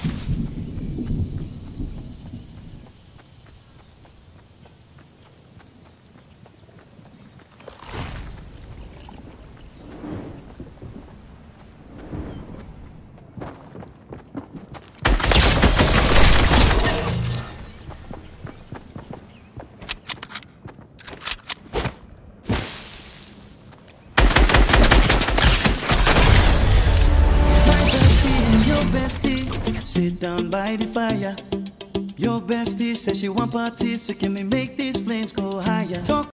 Sit down by the fire. Your bestie says she want parties, so can we make these flames go higher? Talk